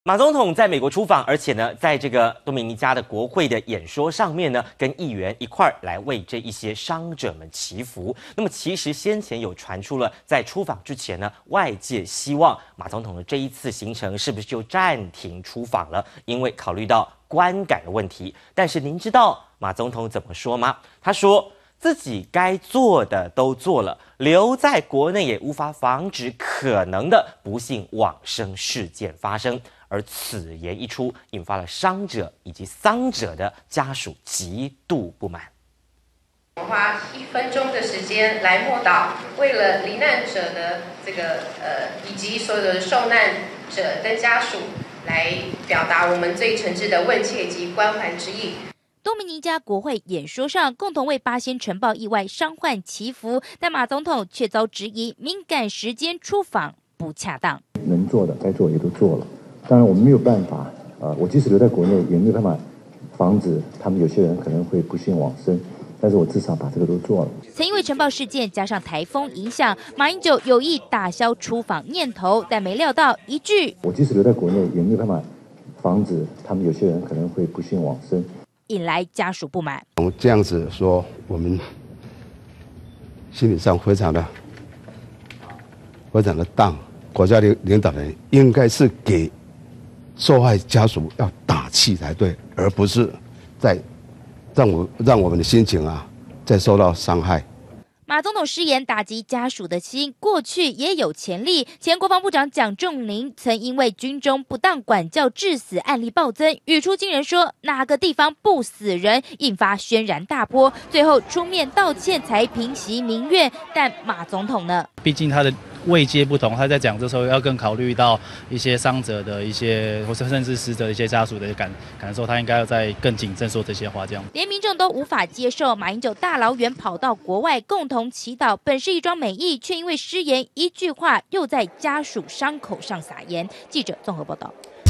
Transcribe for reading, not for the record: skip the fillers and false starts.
马总统在美国出访，而且呢，在这个多米尼加的国会的演说上面呢，跟议员一块儿来为这一些伤者们祈福。那么，其实先前有传出了，在出访之前呢，外界希望马总统的这一次行程是不是就暂停出访了？因为考虑到观感的问题。但是您知道马总统怎么说吗？他说自己该做的都做了，留在国内也无法防止可能的不幸往生事件发生。而此言一出，引发了伤者以及丧者的家属极度不满。 我花1分钟的时间来默祷，为了罹难者的以及所有的受难者跟家属，来表达我们最诚挚的问切及关怀之意。 多米尼加国会演说上，共同为八仙尘爆意外伤患祈福，但马总统却遭质疑敏感时间出访不恰当。 能做的、该做的也都做了。当然，我们没有办法，我即使留在国内，也没有办法防止他们有些人可能会不幸往生。但是我至少把这个都做了。 曾因为尘爆事件加上台风影响，马英九有意打消出访念头，但没料到一句 “我即使留在国内，也没有办法防止他们有些人可能会不幸往生”， 引来家属不满。 这样子说，我们心理上非常的荡。国家的领导人应该是给受害家属要打气才对，而不是在让我们的心情再受到伤害。 马总统失言打击家属的心，过去也有前例。前国防部长蒋仲林曾因为军中不当管教致死案例暴增，语出惊人说哪个地方不死人，引发轩然大波。最后出面道歉才平息民怨，但马总统呢？ 毕竟他的位阶不同，他在讲这时候要更考虑到一些伤者的一些，或者甚至死者的一些家属的感受，他应该要再更谨慎说这些话。这样， 连民众都无法接受马英九大老远跑到国外共同祈祷，本是一桩美意，却因为失言一句话，又在家属伤口上撒盐。记者综合报道。